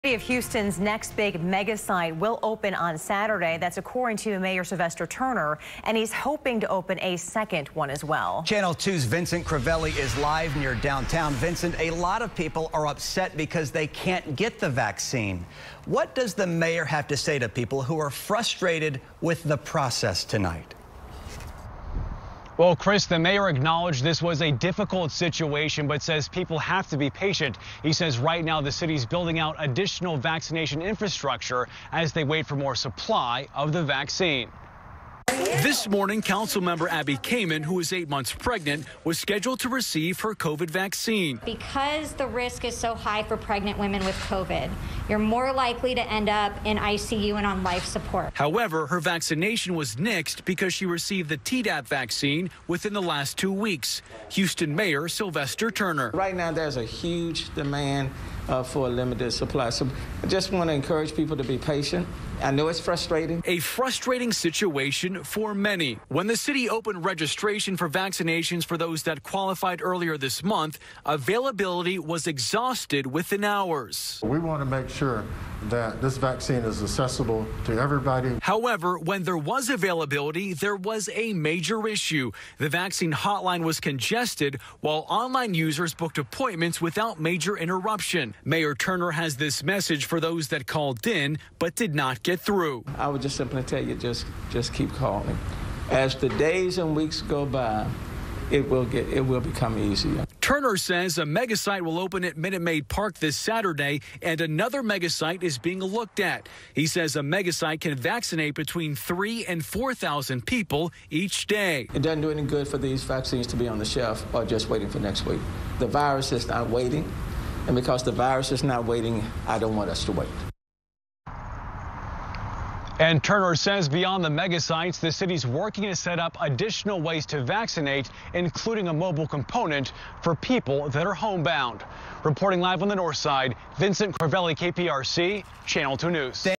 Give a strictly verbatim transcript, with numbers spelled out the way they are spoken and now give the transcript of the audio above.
City of Houston's next big mega site will open on Saturday. That's according to Mayor Sylvester Turner, and he's hoping to open a second one as well. Channel two's Vincent Crivelli is live near downtown. Vincent, a lot of people are upset because they can't get the vaccine. What does the mayor have to say to people who are frustrated with the process tonight? Well, Chris, the mayor acknowledged this was a difficult situation, but says people have to be patient. He says right now the city's building out additional vaccination infrastructure as they wait for more supply of the vaccine. This morning, Councilmember Abby Kamen, who is eight months pregnant, was scheduled to receive her COVID vaccine. Because the risk is so high for pregnant women with COVID, you're more likely to end up in I C U and on life support. However, her vaccination was nixed because she received the Tdap vaccine within the last two weeks. Houston Mayor Sylvester Turner. Right now, there's a huge demand uh, for a limited supply. So I just want to encourage people to be patient. I know it's frustrating. A frustrating situation for many. When the city opened registration for vaccinations for those that qualified earlier this month, availability was exhausted within hours. We want to make sure that this vaccine is accessible to everybody. However, when there was availability, there was a major issue. The vaccine hotline was congested while online users booked appointments without major interruption. Mayor Turner has this message for those that called in but did not get through. I would just simply tell you, just just keep calling. As the days and weeks go by, it will get it will become easier. Turner says a mega site will open at Minute Maid Park this Saturday, and another mega site is being looked at. He says a mega site can vaccinate between three and four thousand people each day. It doesn't do any good for these vaccines to be on the shelf or just waiting for next week. The virus is not waiting, and because the virus is not waiting, I don't want us to wait. And Turner says beyond the mega sites, the city's working to set up additional ways to vaccinate, including a mobile component for people that are homebound. Reporting live on the north side, Vincent Crivelli, K P R C, Channel two News.